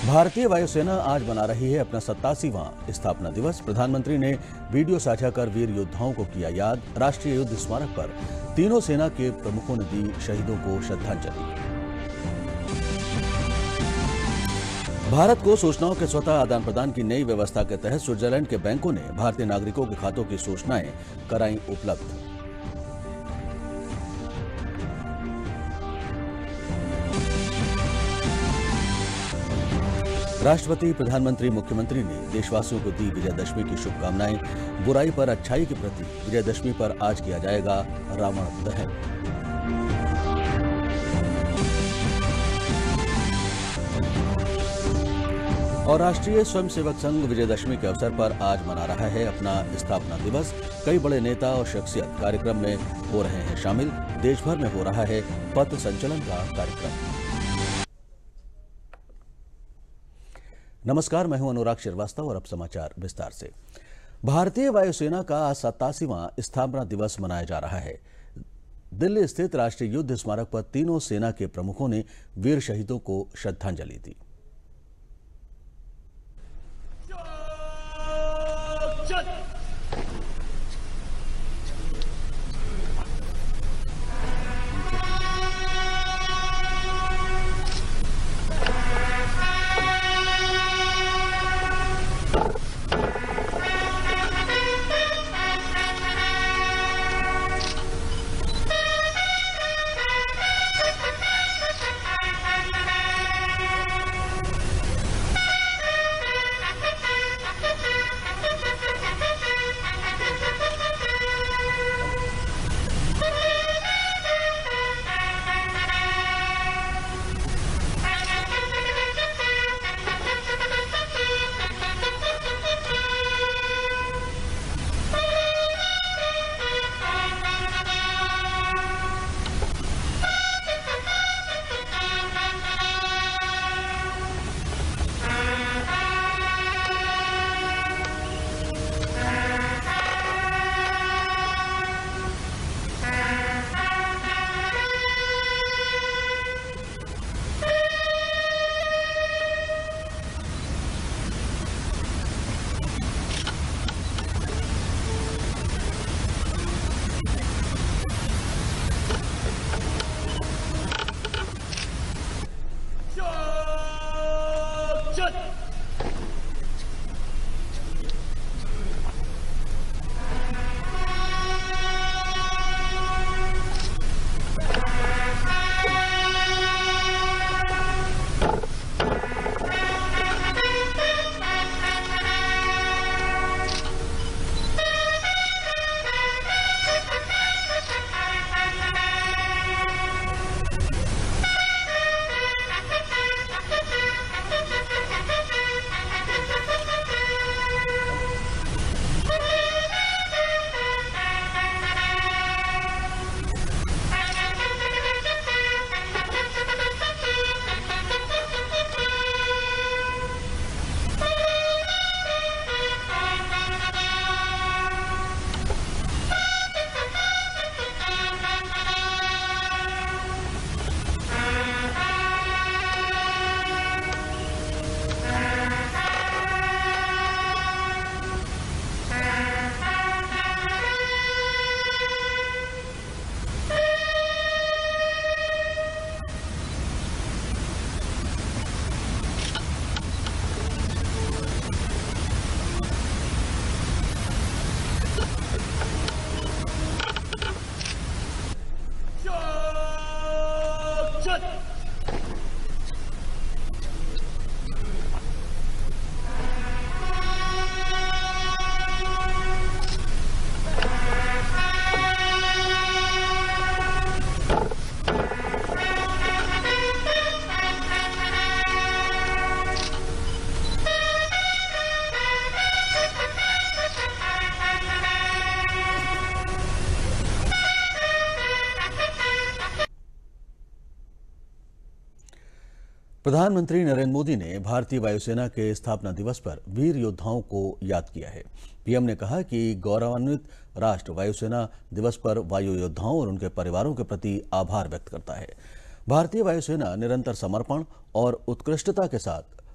भारतीय वायुसेना आज मना रही है अपना 87वां स्थापना दिवस। प्रधानमंत्री ने वीडियो साझा कर वीर योद्धाओं को किया याद। राष्ट्रीय युद्ध स्मारक पर तीनों सेना के प्रमुखों ने दी शहीदों को श्रद्धांजलि। भारत को सूचनाओं के स्वतः आदान प्रदान की नई व्यवस्था के तहत स्विट्जरलैंड के बैंकों ने भारतीय नागरिकों के खातों की सूचनाएं कराई उपलब्ध। राष्ट्रपति, प्रधानमंत्री, मुख्यमंत्री ने देशवासियों को दी विजयदशमी की शुभकामनाएं। बुराई पर अच्छाई के प्रति विजयदशमी पर आज किया जाएगा रावण दहन। और राष्ट्रीय स्वयंसेवक संघ विजयदशमी के अवसर पर आज मना रहा है अपना स्थापना दिवस। कई बड़े नेता और शख्सियत कार्यक्रम में हो रहे हैं शामिल। देश भर में हो रहा है पथ संचलन का कार्यक्रम। नमस्कार, मैं हूं अनुराग श्रीवास्तव और अब समाचार विस्तार से। भारतीय वायुसेना का आज 87वां स्थापना दिवस मनाया जा रहा है। दिल्ली स्थित राष्ट्रीय युद्ध स्मारक पर तीनों सेना के प्रमुखों ने वीर शहीदों को श्रद्धांजलि दी। प्रधानमंत्री नरेंद्र मोदी ने भारतीय वायुसेना के स्थापना दिवस पर वीर योद्धाओं को याद किया है। पीएम ने कहा कि गौरवान्वित राष्ट्र वायुसेना दिवस पर वायु योद्धाओं और उनके परिवारों के प्रति आभार व्यक्त करता है। भारतीय वायुसेना निरंतर समर्पण और उत्कृष्टता के साथ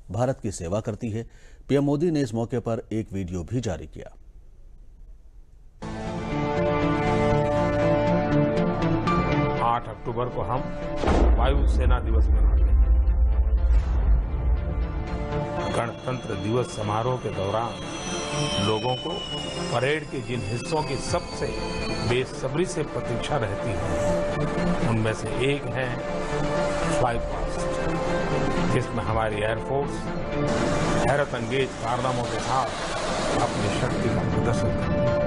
भारत की सेवा करती है। पीएम मोदी ने इस मौके पर एक वीडियो भी जारी किया। 8 अक्टूबर को हम वायुसेना दिवस मनाते हैं। गणतंत्र दिवस समारोह के दौरान लोगों को परेड के जिन हिस्सों की सबसे बेसब्री से प्रतीक्षा रहती है, उनमें से एक है फ्लाई पास्ट, जिसमें हमारी एयरफोर्स हैरत अंगेज कारनामों के साथ अपनी शक्ति का प्रदर्शन करती है।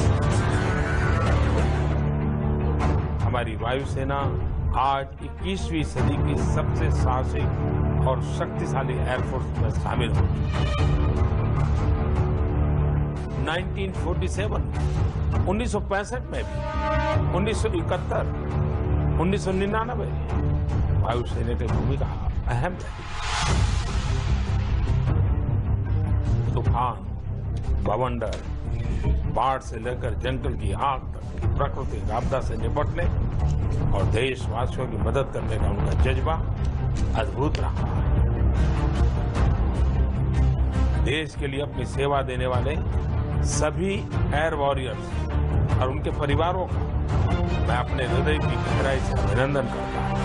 हमारी वायुसेना आज 21वीं सदी की सबसे साहसिक और शक्तिशाली एयरफोर्स में शामिल हो चुकी है। 1947, 1965 में भी, 1971, 1999 वायुसेना की भूमिका अहम रही। तूफान, बवंडर, बाढ़ से लेकर जंगल की आग तक प्राकृतिक आपदा से निपटने और देशवासियों की मदद करने का उनका जज्बा अद्भुत रहा है। देश के लिए अपनी सेवा देने वाले सभी एयर वॉरियर्स और उनके परिवारों का मैं अपने हृदय की गहराई से अभिनंदन करता हूं।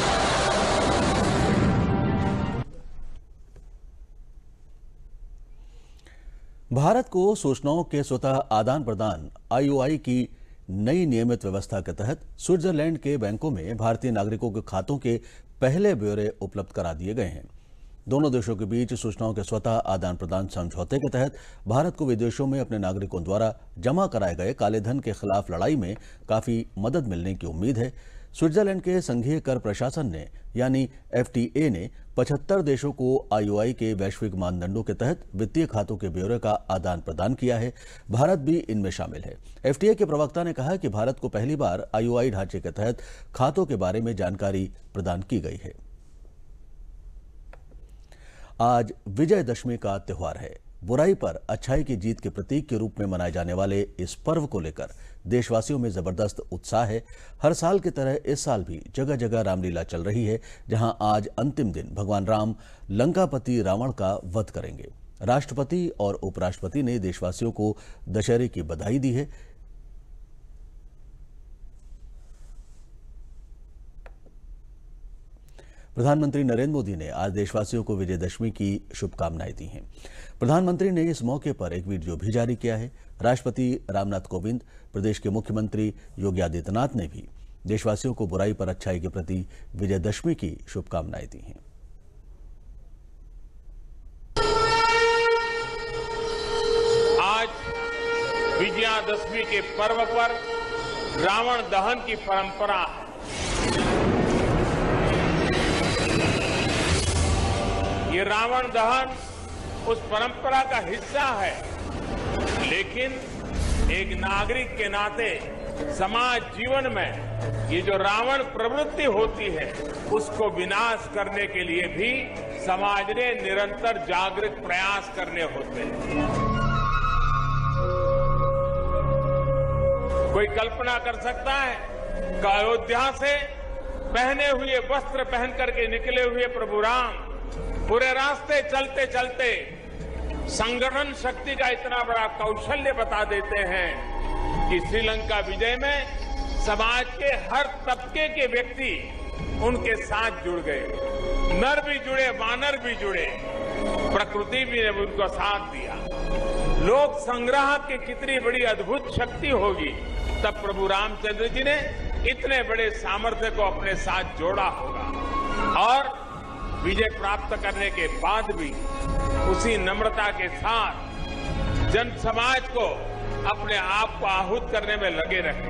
भारत को सूचनाओं के स्वतः आदान प्रदान IOI की नई नियमित व्यवस्था के तहत स्विट्जरलैंड के बैंकों में भारतीय नागरिकों के खातों के पहले ब्यौरे उपलब्ध करा दिए गए हैं। दोनों देशों के बीच सूचनाओं के स्वतः आदान प्रदान समझौते के तहत भारत को विदेशों में अपने नागरिकों द्वारा जमा कराए गए काले धन के खिलाफ लड़ाई में काफी मदद मिलने की उम्मीद है। स्विट्जरलैंड के संघीय कर प्रशासन ने यानी FTA ने 75 देशों को IOI के वैश्विक मानदंडों के तहत वित्तीय खातों के ब्यौरे का आदान प्रदान किया है। भारत भी इनमें शामिल है। FTA के प्रवक्ता ने कहा कि भारत को पहली बार IOI ढांचे के तहत खातों के बारे में जानकारी प्रदान की गई है। आज विजयदशमी का त्योहार है। बुराई पर अच्छाई की जीत के प्रतीक के रूप में मनाए जाने वाले इस पर्व को लेकर देशवासियों में जबरदस्त उत्साह है। हर साल की तरह इस साल भी जगह जगह रामलीला चल रही है, जहां आज अंतिम दिन भगवान राम लंकापति रावण का वध करेंगे। राष्ट्रपति और उपराष्ट्रपति ने देशवासियों को दशहरे की बधाई दी है। प्रधानमंत्री नरेंद्र मोदी ने आज देशवासियों को विजयदशमी की शुभकामनाएं दी हैं। प्रधानमंत्री ने इस मौके पर एक वीडियो भी जारी किया है। राष्ट्रपति रामनाथ कोविंद, प्रदेश के मुख्यमंत्री योगी आदित्यनाथ ने भी देशवासियों को बुराई पर अच्छाई के प्रति विजयदशमी की शुभकामनाएं दी हैं। आज विजयादशमी के पर्व पर रावण दहन की परंपरा है। ये रावण दहन उस परंपरा का हिस्सा है, लेकिन एक नागरिक के नाते समाज जीवन में ये जो रावण प्रवृत्ति होती है, उसको विनाश करने के लिए भी समाज ने निरंतर जागृत प्रयास करने होते हैं। कोई कल्पना कर सकता है कि अयोध्या से पहने हुए वस्त्र पहन करके निकले हुए प्रभु राम पूरे रास्ते चलते चलते संगठन शक्ति का इतना बड़ा कौशल्य बता देते हैं कि श्रीलंका विजय में समाज के हर तबके के व्यक्ति उनके साथ जुड़ गए। नर भी जुड़े, वानर भी जुड़े, प्रकृति भी ने उनको साथ दिया। लोक संग्रह की कितनी बड़ी अद्भुत शक्ति होगी, तब प्रभु रामचंद्र जी ने इतने बड़े सामर्थ्य को अपने साथ जोड़ा होगा। और विजय प्राप्त करने के बाद भी उसी नम्रता के साथ जन समाज को अपने आप को आहूत करने में लगे रहे।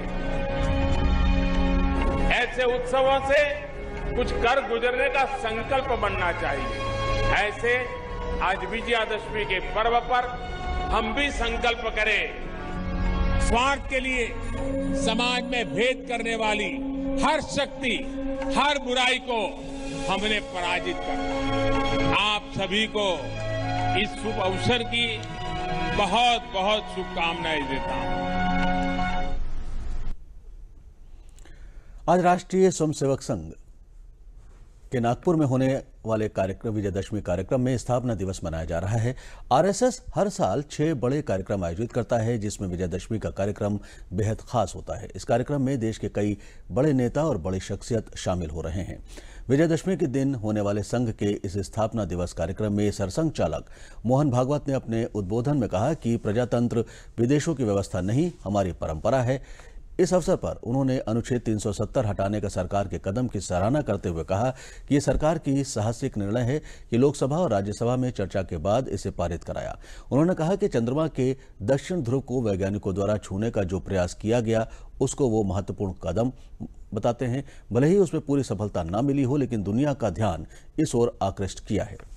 ऐसे उत्सवों से कुछ कर गुजरने का संकल्प बनना चाहिए। ऐसे आज विजयादशमी के पर्व पर हम भी संकल्प करें, स्वार्थ के लिए समाज में भेद करने वाली हर शक्ति, हर बुराई को हमने पराजित करना। आप सभी को इस शुभ अवसर की बहुत बहुत शुभकामनाएं देता हूं। आज राष्ट्रीय स्वयंसेवक संघ कि नागपुर में होने वाले कार्यक्रम विजयदशमी कार्यक्रम में स्थापना दिवस मनाया जा रहा है। आरएसएस हर साल 6 बड़े कार्यक्रम आयोजित करता है, जिसमें विजयदशमी का कार्यक्रम बेहद खास होता है। इस कार्यक्रम में देश के कई बड़े नेता और बड़ी शख्सियत शामिल हो रहे हैं। विजयदशमी के दिन होने वाले संघ के इस स्थापना दिवस कार्यक्रम में सरसंघ चालक मोहन भागवत ने अपने उद्बोधन में कहा कि प्रजातंत्र विदेशों की व्यवस्था नहीं, हमारी परंपरा है। इस अवसर पर उन्होंने अनुच्छेद 370 हटाने का सरकार के कदम की सराहना करते हुए कहा कि ये सरकार की साहसिक निर्णय है कि लोकसभा और राज्यसभा में चर्चा के बाद इसे पारित कराया। उन्होंने कहा कि चंद्रमा के दक्षिण ध्रुव को वैज्ञानिकों द्वारा छूने का जो प्रयास किया गया, उसको वो महत्वपूर्ण कदम बताते हैं। भले ही उसमें पूरी सफलता ना मिली हो, लेकिन दुनिया का ध्यान इस ओर आकृष्ट किया है।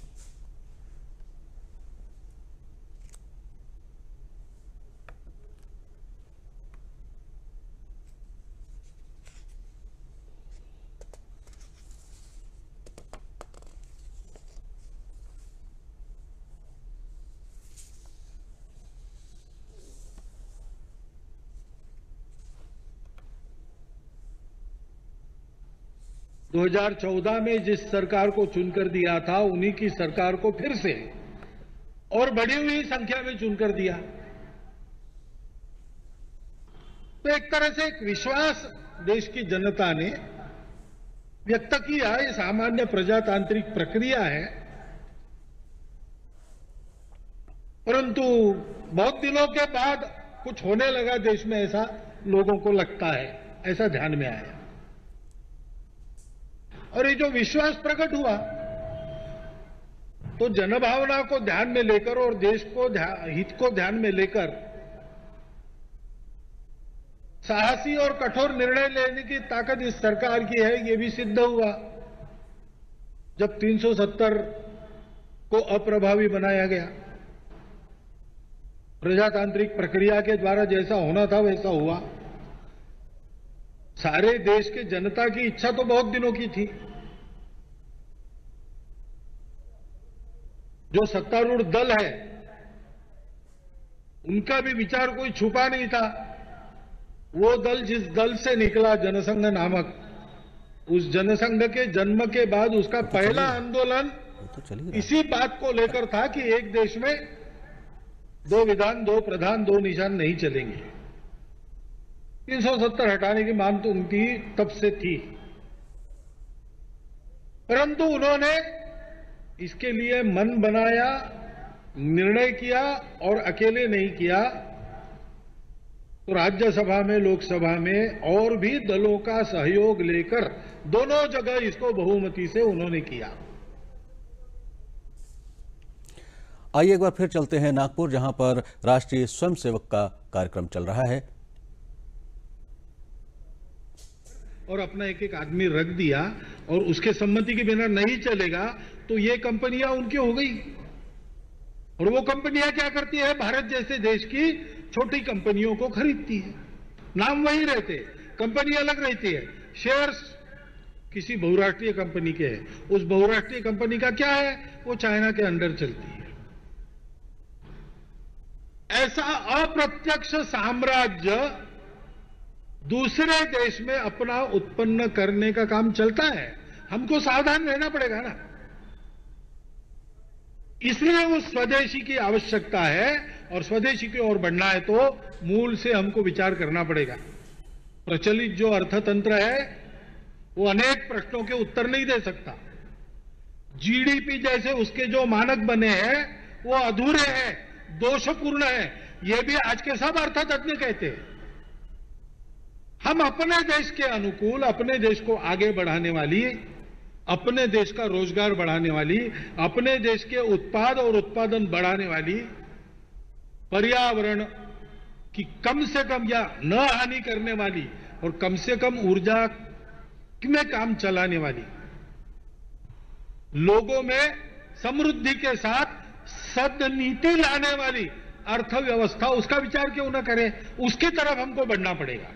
2014 में जिस सरकार को चुनकर दिया था, उन्हीं की सरकार को फिर से और बढ़ी हुई संख्या में चुनकर दिया। तो एक तरह से एक विश्वास देश की जनता ने व्यक्त किया। ये सामान्य प्रजातांत्रिक प्रक्रिया है, परंतु बहुत दिनों के बाद कुछ होने लगा देश में, ऐसा लोगों को लगता है, ऐसा ध्यान में आया। और ये जो विश्वास प्रकट हुआ, तो जनभावना को ध्यान में लेकर और देश को हित को ध्यान में लेकर साहसी और कठोर निर्णय लेने की ताकत इस सरकार की है, ये भी सिद्ध हुआ जब 370 को अप्रभावी बनाया गया। प्रजातांत्रिक प्रक्रिया के द्वारा जैसा होना था वैसा हुआ। सारे देश के जनता की इच्छा तो बहुत दिनों की थी। जो सत्तारूढ़ दल है, उनका भी विचार कोई छुपा नहीं था। वो दल जिस दल से निकला, जनसंघ नामक, उस जनसंघ के जन्म के बाद उसका पहला आंदोलन इसी बात को लेकर था कि एक देश में 2 विधान, 2 प्रधान, 2 निशान नहीं चलेंगे। 370 हटाने की मांग तो उनकी तब से थी, परंतु उन्होंने इसके लिए मन बनाया, निर्णय किया, और अकेले नहीं किया तो राज्यसभा में, लोकसभा में और भी दलों का सहयोग लेकर दोनों जगह इसको बहुमति से उन्होंने किया। आइए एक बार फिर चलते हैं नागपुर, जहां पर राष्ट्रीय स्वयंसेवक का कार्यक्रम चल रहा है। और अपना एक एक आदमी रख दिया और उसके सम्मति के बिना नहीं चलेगा, तो ये कंपनियां उनकी हो गई। और वो कंपनियां क्या करती है? भारत जैसे देश की छोटी कंपनियों को खरीदती है। नाम वही रहते, कंपनी अलग रहती है, शेयर्स किसी बहुराष्ट्रीय कंपनी के हैं। उस बहुराष्ट्रीय कंपनी का क्या है? वो चाइना के अंडर चलती है। ऐसा अप्रत्यक्ष साम्राज्य दूसरे देश में अपना उत्पन्न करने का काम चलता है। हमको सावधान रहना पड़ेगा ना। इसलिए उस स्वदेशी की आवश्यकता है, और स्वदेशी की ओर बढ़ना है तो मूल से हमको विचार करना पड़ेगा। प्रचलित जो अर्थतंत्र है वो अनेक प्रश्नों के उत्तर नहीं दे सकता। जीडीपी जैसे उसके जो मानक बने हैं वो अधूरे हैं, दोषपूर्ण है, ये भी आज के सब अर्थतज्ञ कहते हैं। हम अपने देश के अनुकूल, अपने देश को आगे बढ़ाने वाली, अपने देश का रोजगार बढ़ाने वाली, अपने देश के उत्पाद और उत्पादन बढ़ाने वाली, पर्यावरण की कम से कम या न हानि करने वाली और कम से कम ऊर्जा में काम चलाने वाली, लोगों में समृद्धि के साथ सद्नीति लाने वाली अर्थव्यवस्था, उसका विचार क्यों न करें? उसकी तरफ हमको बढ़ना पड़ेगा।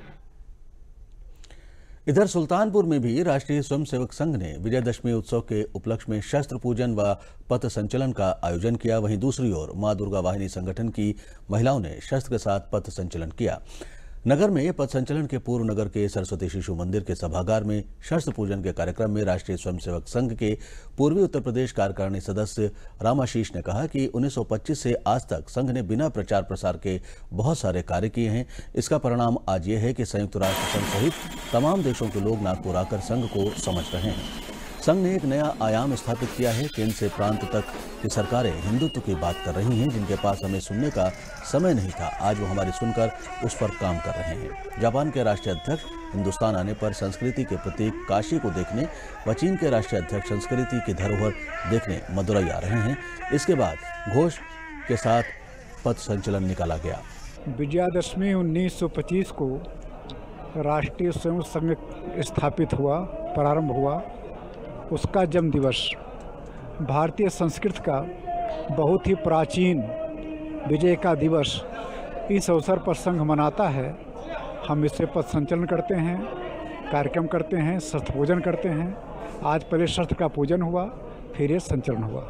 इधर सुल्तानपुर में भी राष्ट्रीय स्वयंसेवक संघ ने विजयदशमी उत्सव के उपलक्ष्य में शस्त्र पूजन व पथ संचलन का आयोजन किया। वहीं दूसरी ओर मां दुर्गा वाहिनी संगठन की महिलाओं ने शस्त्र के साथ पथ संचलन किया। नगर में पथ संचलन के पूर्व नगर के सरस्वती शिशु मंदिर के सभागार में शस्त्र पूजन के कार्यक्रम में राष्ट्रीय स्वयंसेवक संघ के पूर्वी उत्तर प्रदेश कार्यकारिणी सदस्य रामाशीष ने कहा कि 1925 से आज तक संघ ने बिना प्रचार प्रसार के बहुत सारे कार्य किए हैं। इसका परिणाम आज ये है कि संयुक्त राष्ट्र संघ सहित तमाम देशों के लोग नागपुर आकर संघ को समझ रहे हैं। संघ ने एक नया आयाम स्थापित किया है। केंद्र से प्रांत तक की सरकारें हिंदुत्व की बात कर रही हैं, जिनके पास हमें सुनने का समय नहीं था, आज वो हमारी सुनकर उस पर काम कर रहे हैं। जापान के राष्ट्रीय अध्यक्ष हिंदुस्तान आने पर संस्कृति के प्रतीक काशी को देखने व चीन के राष्ट्रीय अध्यक्ष संस्कृति की धरोहर देखने मदुरई आ रहे हैं। इसके बाद घोष के साथ पथ संचलन निकाला गया। विजयादशमी 1925 को राष्ट्रीय स्वयं संघ स्थापित हुआ, प्रारंभ हुआ। उसका जन्म दिवस भारतीय संस्कृति का बहुत ही प्राचीन विजय का दिवस इस अवसर पर संघ मनाता है। हम इससे पथ संचलन करते हैं, कार्यक्रम करते हैं, शस्त्र पूजन करते हैं। आज पहले शस्त्र का पूजन हुआ, फिर ये संचलन हुआ।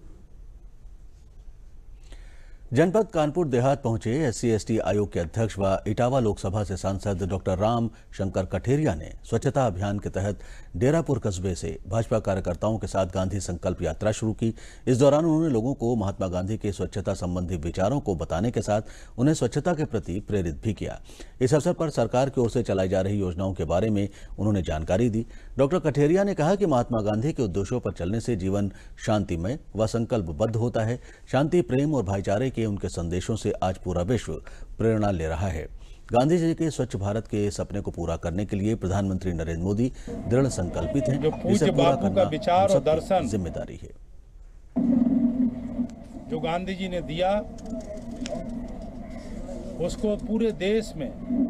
जनपद कानपुर देहात पहुंचे SC/ST आयोग के अध्यक्ष व इटावा लोकसभा से सांसद डॉक्टर राम शंकर कठेरिया ने स्वच्छता अभियान के तहत डेरापुर कस्बे से भाजपा कार्यकर्ताओं के साथ गांधी संकल्प यात्रा शुरू की। इस दौरान उन्होंने लोगों को महात्मा गांधी के स्वच्छता संबंधी विचारों को बताने के साथ उन्हें स्वच्छता के प्रति प्रेरित भी किया। इस अवसर पर सरकार की ओर से चलाई जा रही योजनाओं के बारे में उन्होंने जानकारी दी। डॉक्टर कठेरिया ने कहा कि महात्मा गांधी के उद्देश्यों पर चलने से जीवन शांतिमय व संकल्पबद्ध होता है। शांति, प्रेम और भाईचारे के उनके संदेशों से आज पूरा विश्व प्रेरणा ले रहा है। गांधी जी के स्वच्छ भारत के सपने को पूरा करने के लिए प्रधानमंत्री नरेंद्र मोदी दृढ़ संकल्पित हैं। जो पूज्य बापू का विचार और दर्शन जिम्मेदारी है जो गांधी जी ने दिया, उसको पूरे देश में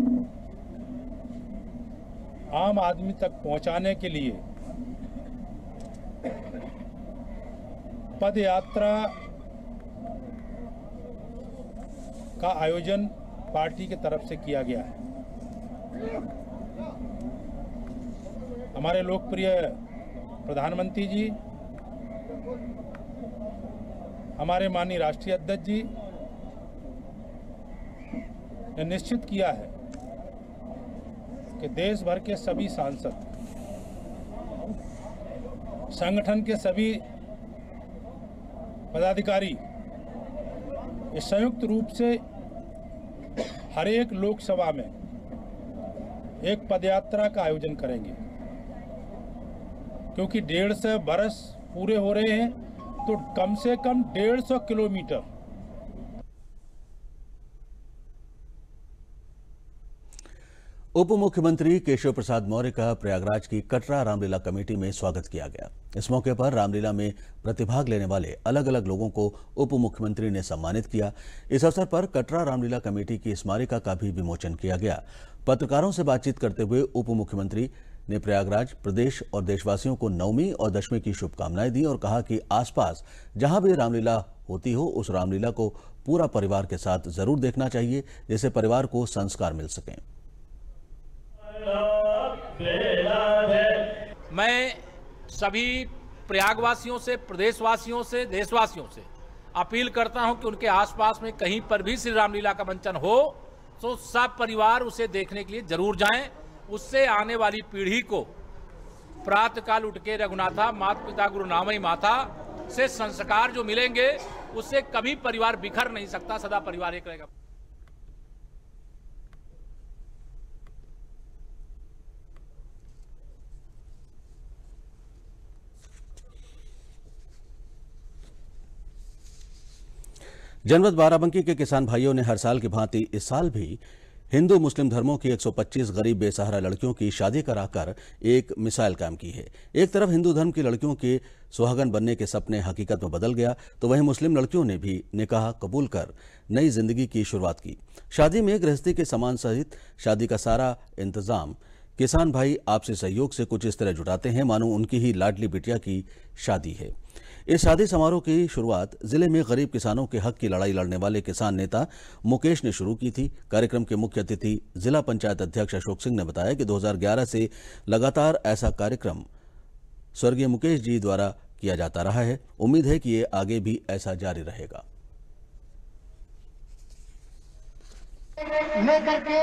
आम आदमी तक पहुंचाने के लिए पद यात्रा का आयोजन पार्टी की तरफ से किया गया है। हमारे लोकप्रिय प्रधानमंत्री जी, हमारे माननीय राष्ट्रीय अध्यक्ष जी ने निश्चित किया है कि देश भर के सभी सांसद, संगठन के सभी पदाधिकारी इस संयुक्त रूप से हर एक लोकसभा में एक पदयात्रा का आयोजन करेंगे, क्योंकि 150 बरस पूरे हो रहे हैं, तो कम से कम 150 किलोमीटर। उप मुख्यमंत्री केशव प्रसाद मौर्य का प्रयागराज की कटरा रामलीला कमेटी में स्वागत किया गया। इस मौके पर रामलीला में प्रतिभाग लेने वाले अलग अलग लोगों को उप मुख्यमंत्री ने सम्मानित किया। इस अवसर पर कटरा रामलीला कमेटी की स्मारिका का भी विमोचन किया गया। पत्रकारों से बातचीत करते हुए उप मुख्यमंत्री ने प्रयागराज, प्रदेश और देशवासियों को नवमी और दशमी की शुभकामनाएं दी और कहा कि आसपास जहां भी रामलीला होती हो, उस रामलीला को पूरा परिवार के साथ जरूर देखना चाहिए, जिससे परिवार को संस्कार मिल सकें। मैं सभी प्रयागवासियों से, प्रदेशवासियों से, देशवासियों से अपील करता हूं कि उनके आसपास में कहीं पर भी श्री रामलीला का मंचन हो तो सब परिवार उसे देखने के लिए जरूर जाएं। उससे आने वाली पीढ़ी को प्रातःकाल उठ के रघुनाथा माता पिता गुरु नामई माता से संस्कार जो मिलेंगे, उससे कभी परिवार बिखर नहीं सकता, सदा परिवार एक रहेगा। जनपद बाराबंकी के किसान भाइयों ने हर साल की भांति इस साल भी हिंदू मुस्लिम धर्मों की 125 गरीब बेसहारा लड़कियों की शादी कराकर एक मिसाल कायम की है। एक तरफ हिंदू धर्म की लड़कियों के सुहागन बनने के सपने हकीकत में बदल गया, तो वहीं मुस्लिम लड़कियों ने भी निकाह कबूल कर नई जिंदगी की शुरुआत की। शादी में गृहस्थी के सामान सहित शादी का सारा इंतजाम किसान भाई आपसी सहयोग से कुछ इस तरह जुटाते हैं मानो उनकी ही लाडली बिटिया की शादी है। इस शादी समारोह की शुरुआत जिले में गरीब किसानों के हक की लड़ाई लड़ने वाले किसान नेता मुकेश ने शुरू की थी। कार्यक्रम के मुख्य अतिथि जिला पंचायत अध्यक्ष अशोक सिंह ने बताया कि 2011 से लगातार ऐसा कार्यक्रम स्वर्गीय मुकेश जी द्वारा किया जाता रहा है। उम्मीद है कि ये आगे भी ऐसा जारी रहेगा। लेकर के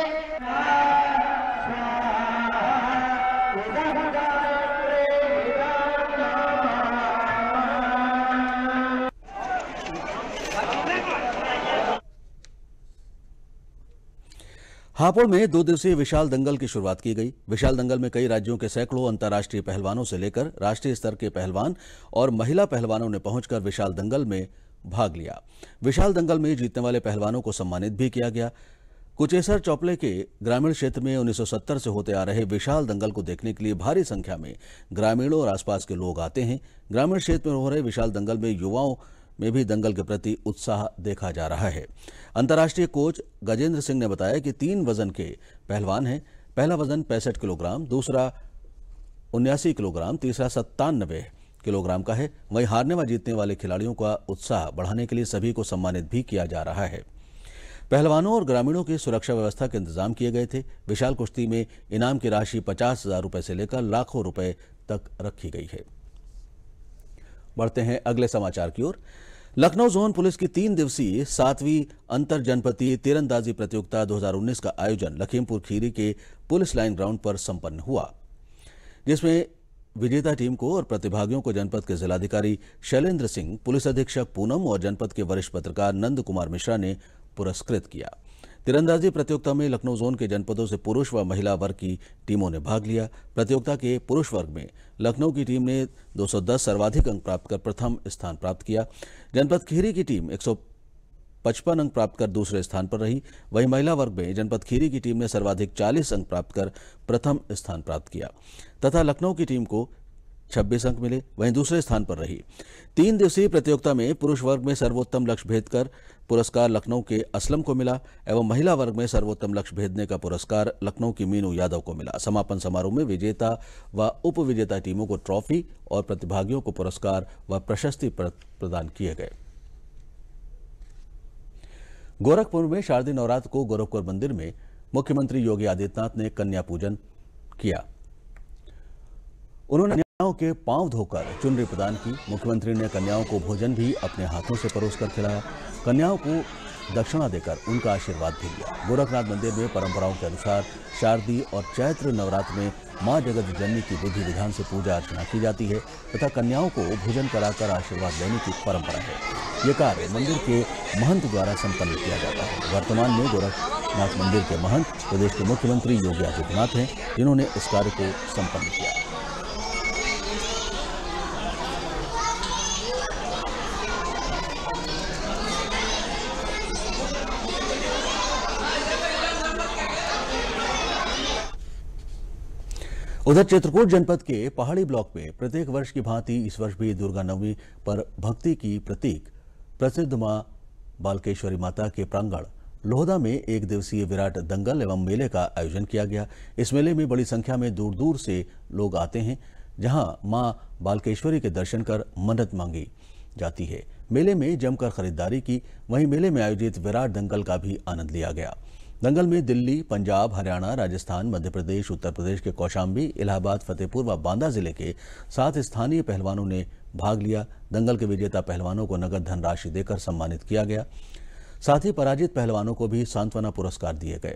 हापुड़ में 2 दिवसीय विशाल दंगल की शुरुआत की गई। विशाल दंगल में कई राज्यों के सैकड़ों अंतर्राष्ट्रीय पहलवानों से लेकर राष्ट्रीय स्तर के पहलवान और महिला पहलवानों ने पहुंचकर विशाल दंगल में भाग लिया। विशाल दंगल में जीतने वाले पहलवानों को सम्मानित भी किया गया। कुचेसर चौपले के ग्रामीण क्षेत्र में 1970 से होते आ रहे विशाल दंगल को देखने के लिए भारी संख्या में ग्रामीणों और आसपास के लोग आते हैं। ग्रामीण क्षेत्र में हो रहे विशाल दंगल में युवाओं में भी दंगल के प्रति उत्साह देखा जा रहा है। अंतर्राष्ट्रीय कोच गजेंद्र सिंह ने बताया कि 3 वजन के पहलवान हैं। पहला वजन 65 किलोग्राम, दूसरा 79 किलोग्राम, तीसरा 97 किलोग्राम का है। वहीं हारने व जीतने वाले खिलाड़ियों का उत्साह बढ़ाने के लिए सभी को सम्मानित भी किया जा रहा है। पहलवानों और ग्रामीणों की सुरक्षा व्यवस्था के इंतजाम किए गए थे। विशाल कुश्ती में इनाम की राशि 50,000 रुपए से लेकर लाखों रुपए तक रखी गई है। बढ़ते हैं अगले समाचार की ओर। लखनऊ जोन पुलिस की 3 दिवसीय 7वीं अंतर जनपदीय तीरंदाजी प्रतियोगिता 2019 का आयोजन लखीमपुर खीरी के पुलिस लाइन ग्राउंड पर संपन्न हुआ, जिसमें विजेता टीम को और प्रतिभागियों को जनपद के जिलाधिकारी शैलेंद्र सिंह, पुलिस अधीक्षक पूनम और जनपद के वरिष्ठ पत्रकार नंद कुमार मिश्रा ने पुरस्कृत किया। तीरंदाजी प्रतियोगिता में लखनऊ जोन के जनपदों से पुरुष व महिला वर्ग की टीमों ने भाग लिया। प्रतियोगिता के पुरुष वर्ग में लखनऊ की टीम ने 210 सर्वाधिक अंक प्राप्त कर प्रथम स्थान प्राप्त किया। जनपद खीरी की टीम 155 अंक प्राप्त कर दूसरे स्थान पर रही। वहीं महिला वर्ग में जनपद खीरी की टीम ने सर्वाधिक 40 अंक प्राप्त कर प्रथम स्थान प्राप्त किया तथा लखनऊ की टीम को 26 अंक मिले, वहीं दूसरे स्थान पर रही। 3 दिवसीय प्रतियोगिता में पुरुष वर्ग में सर्वोत्तम लक्ष्य भेद कर पुरस्कार लखनऊ के असलम को मिला एवं महिला वर्ग में सर्वोत्तम लक्ष्य भेदने का पुरस्कार लखनऊ की मीनू यादव को मिला। समापन समारोह में विजेता व उप विजेता टीमों को ट्रॉफी और प्रतिभागियों को पुरस्कार व प्रशस्ति प्रदान किए गए। गोरखपुर में शारदीय नवरात्र को गोरखपुर मंदिर में मुख्यमंत्री योगी आदित्यनाथ ने कन्या पूजन किया। उन्होंने कन्याओं के पांव धोकर चुनरी प्रदान की। मुख्यमंत्री ने कन्याओं को भोजन भी अपने हाथों से परोसकर खिलाया। कन्याओं को दक्षिणा देकर उनका आशीर्वाद भी लिया। गोरखनाथ मंदिर में परंपराओं के अनुसार शारदीय और चैत्र नवरात्र में मां जगत जननी की विधि विधान से पूजा अर्चना की जाती है तथा कन्याओं को भोजन कराकर आशीर्वाद देने की परंपरा है। ये कार्य मंदिर के महंत द्वारा संपन्न किया जाता है। वर्तमान में गोरखनाथ मंदिर के महंत प्रदेश के मुख्यमंत्री योगी आदित्यनाथ हैं, जिन्होंने इस कार्य को संपन्न किया। उधर चित्रकूट जनपद के पहाड़ी ब्लॉक में प्रत्येक वर्ष की भांति इस वर्ष भी दुर्गा नवमी पर भक्ति की प्रतीक प्रसिद्ध मां बालकेश्वरी माता के प्रांगण लोहदा में 1 दिवसीय विराट दंगल एवं मेले का आयोजन किया गया। इस मेले में बड़ी संख्या में दूर दूर से लोग आते हैं, जहां मां बालकेश्वरी के दर्शन कर मन्नत मांगी जाती है। मेले में जमकर खरीदारी की। वहीं मेले में आयोजित विराट दंगल का भी आनंद लिया गया। दंगल में दिल्ली, पंजाब, हरियाणा, राजस्थान, मध्य प्रदेश, उत्तर प्रदेश के कौशाम्बी, इलाहाबाद, फतेहपुर व बांदा जिले के 7 स्थानीय पहलवानों ने भाग लिया। दंगल के विजेता पहलवानों को नगद धनराशि देकर सम्मानित किया गया। साथ ही पराजित पहलवानों को भी सांत्वना पुरस्कार दिए गए।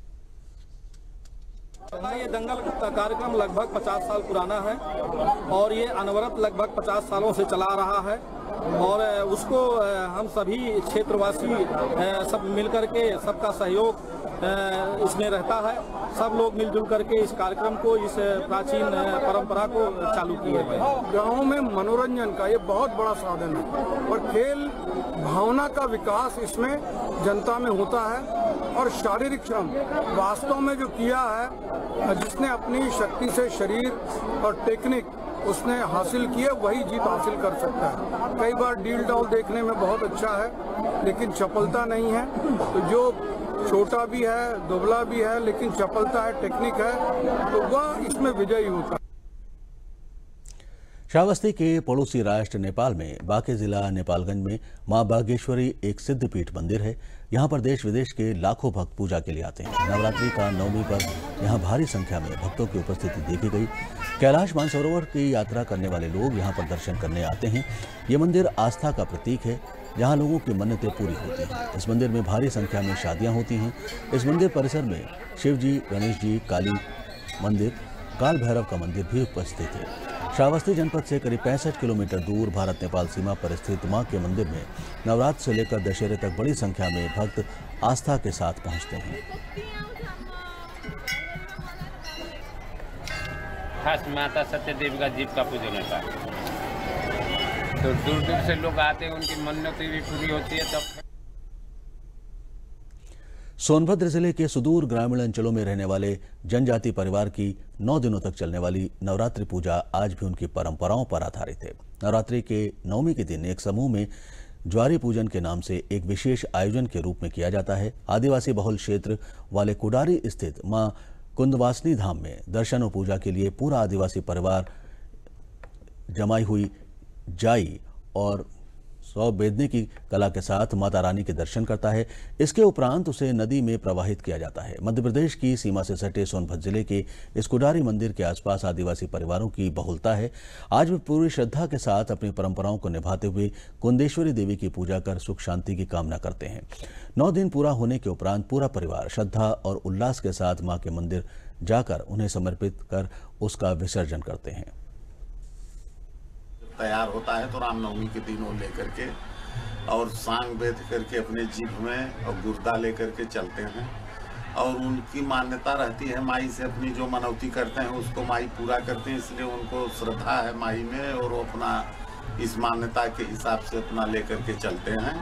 ये दंगल का कार्यक्रम लगभग 50 साल पुराना है और ये अनवरत लगभग 50 सालों से चला रहा है और उसको हम सभी क्षेत्रवासी सब मिलकर के सबका सहयोग इसमें रहता है। सब लोग मिलजुल करके इस कार्यक्रम को, इस प्राचीन परंपरा को चालू किए हुए हैं। गाँव में मनोरंजन का ये बहुत बड़ा साधन है और खेल भावना का विकास इसमें जनता में होता है और शारीरिक श्रम वास्तव में जो किया है, जिसने अपनी शक्ति से शरीर और टेक्निक उसने हासिल किए, वही जीत हासिल कर सकता है। कई बार डील डाउल देखने में बहुत अच्छा है लेकिन चपलता नहीं है, तो जो छोटा भी है, दुबला भी है, लेकिन चपलता है, टेक्निक है, तो वह इसमें विजयी होता है। श्रावस्ती के पड़ोसी राष्ट्र नेपाल में बांके जिला नेपालगंज में मां बागेश्वरी एक सिद्धपीठ मंदिर है। यहां पर देश विदेश के लाखों भक्त पूजा के लिए आते हैं। नवरात्रि का नवमी पर यहां भारी संख्या में भक्तों की उपस्थिति देखी गई। कैलाश मानसरोवर की यात्रा करने वाले लोग यहां पर दर्शन करने आते हैं। ये मंदिर आस्था का प्रतीक है, जहां लोगों की मन्नतें पूरी होती हैं। इस मंदिर में भारी संख्या में शादियां होती हैं। इस मंदिर परिसर में शिव जी, गणेश जी, काली मंदिर, काल भैरव का मंदिर भी उपस्थित है। श्रावस्ती जनपद से करीब 65 किलोमीटर दूर भारत नेपाल सीमा पर स्थित मां के मंदिर में नवरात्र से लेकर दशहरे तक बड़ी संख्या में भक्त आस्था के साथ पहुंचते हैं। खास माता सत्य देवी का जीव का पूजन होता है, तो दूर दूर से लोग आते हैं, उनकी मन्नतें भी पूरी होती है। तब सोनभद्र जिले के सुदूर ग्रामीण अंचलों में रहने वाले जनजाति परिवार की 9 दिनों तक चलने वाली नवरात्रि पूजा आज भी उनकी परंपराओं पर आधारित है। नवरात्रि के नवमी के दिन एक समूह में ज्वारी पूजन के नाम से एक विशेष आयोजन के रूप में किया जाता है। आदिवासी बहुल क्षेत्र वाले कुडारी स्थित मां कुंदवासनी धाम में दर्शन और पूजा के लिए पूरा आदिवासी परिवार जमाई हुई जाई और सौ बेदने की कला के साथ माता रानी के दर्शन करता है। इसके उपरांत उसे नदी में प्रवाहित किया जाता है। मध्य प्रदेश की सीमा से सटे सोनभद्र जिले के इस कुडारी मंदिर के आसपास आदिवासी परिवारों की बहुलता है। आज वे पूरी श्रद्धा के साथ अपनी परंपराओं को निभाते हुए कुंदेश्वरी देवी की पूजा कर सुख शांति की कामना करते हैं। 9 दिन पूरा होने के उपरांत पूरा परिवार श्रद्धा और उल्लास के साथ मां के मंदिर जाकर उन्हें समर्पित कर उसका विसर्जन करते हैं। तैयार होता है तो रामनवमी के दिन वो लेकर के और सांग बेद करके अपने जीभ में और गुर्दा लेकर के चलते हैं और उनकी मान्यता रहती है, माई से अपनी जो मनौती करते हैं उसको माई पूरा करते हैं, इसलिए उनको श्रद्धा है माई में और वो अपना इस मान्यता के हिसाब से अपना लेकर के चलते हैं।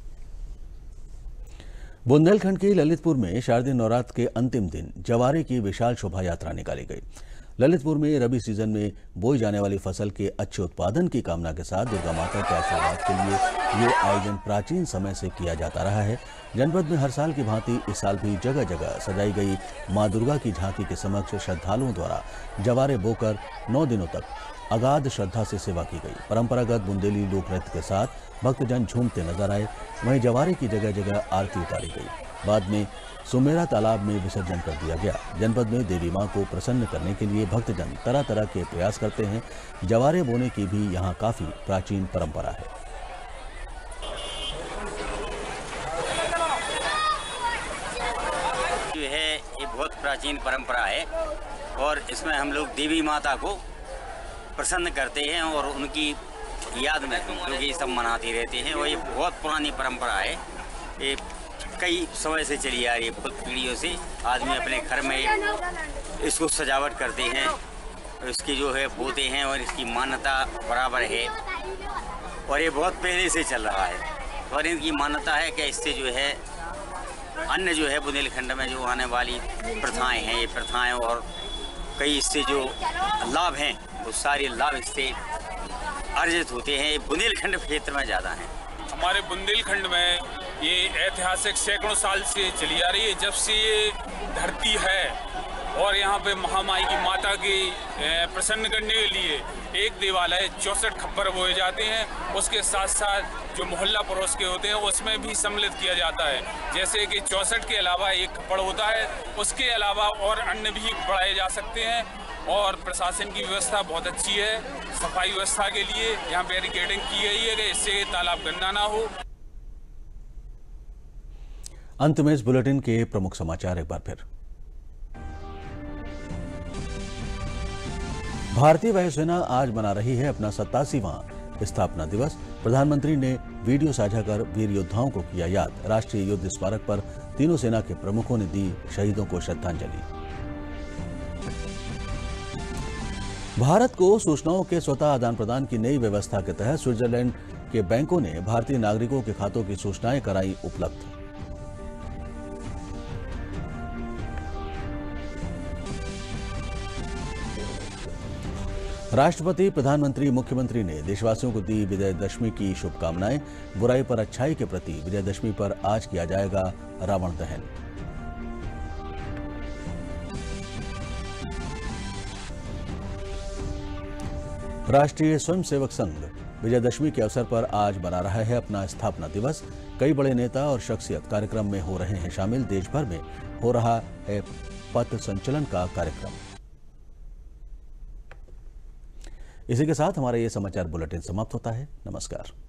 बुंदेलखंड के ललितपुर में शारदीय नवरात्र के अंतिम दिन जवारे की विशाल शोभा यात्रा निकाली गई। ललितपुर में रबी सीजन में बोई जाने वाली फसल के अच्छे उत्पादन की कामना के साथ दुर्गा माता के आशीर्वाद के लिए ये आयोजन प्राचीन समय से किया जाता रहा है। जनपद में हर साल की भांति इस साल भी जगह जगह सजाई गई मां दुर्गा की झांकी के समक्ष श्रद्धालुओं द्वारा जवारे बोकर 9 दिनों तक अगाध श्रद्धा से सेवा की गई। परंपरागत बुंदेली लोक नृत्य के साथ भक्तजन झूमते नजर आए। वहीं जवारे की जगह जगह आरती उतारी गई। बाद में सुमेरा तालाब में विसर्जन कर दिया गया। जनपद में देवी मां को प्रसन्न करने के लिए भक्तजन तरह तरह के प्रयास करते हैं। जवारे बोने की भी यहां काफी प्राचीन परंपरा है। जो है ये बहुत प्राचीन परंपरा है और इसमें हम लोग देवी माता को प्रसन्न करते हैं और उनकी याद में क्योंकि सब मनाते रहते हैं और ये बहुत पुरानी परंपरा है। ये कई समय से चली आ रही है, बहुत पीढ़ियों से आदमी अपने घर में इसको सजावट करते हैं, इसकी जो है बोते हैं और इसकी मान्यता बराबर है और ये बहुत पहले से चल रहा है और इनकी मान्यता है कि इससे जो है अन्य जो है बुंदेलखंड में जो आने वाली प्रथाएं हैं, ये प्रथाएं और कई इससे जो लाभ हैं वो सारे लाभ इससे अर्जित होते हैं। बुंदेलखंड क्षेत्र में ज़्यादा हैं। हमारे बुंदेलखंड में ये ऐतिहासिक सैकड़ों साल से चली आ रही है। जब से ये धरती है और यहाँ पे महामाई की माता की प्रसन्न करने के लिए एक देवालय 64 खप्पर बोए जाते हैं। उसके साथ साथ जो मोहल्ला पड़ोस के होते हैं उसमें भी सम्मिलित किया जाता है। जैसे कि 64 के अलावा एक खप्पर होता है, उसके अलावा और अन्य भी बढ़ाए जा सकते हैं और प्रशासन की व्यवस्था बहुत अच्छी है। सफाई व्यवस्था के लिए यहाँ बैरिकेडिंग की गई है कि इससे तालाब गंदा ना हो। अंत में इस बुलेटिन के प्रमुख समाचार एक बार फिर। भारतीय वायुसेना आज मना रही है अपना 87वां स्थापना दिवस। प्रधानमंत्री ने वीडियो साझा कर वीर योद्धाओं को किया याद। राष्ट्रीय युद्ध स्मारक पर तीनों सेना के प्रमुखों ने दी शहीदों को श्रद्धांजलि। भारत को सूचनाओं के स्वतः आदान प्रदान की नई व्यवस्था के तहत स्विट्जरलैंड के बैंकों ने भारतीय नागरिकों के खातों की सूचनाएं कराई उपलब्ध। राष्ट्रपति, प्रधानमंत्री, मुख्यमंत्री ने देशवासियों को दी विजयदशमी की शुभकामनाएं। बुराई पर अच्छाई के प्रति विजयदशमी पर आज किया जाएगा रावण दहन। राष्ट्रीय स्वयंसेवक संघ विजयदशमी के अवसर पर आज मना रहा है अपना स्थापना दिवस। कई बड़े नेता और शख्सियत कार्यक्रम में हो रहे हैं शामिल। देश भर में हो रहा है पथ संचलन का कार्यक्रम। इसी के साथ हमारा ये समाचार बुलेटिन समाप्त होता है। नमस्कार।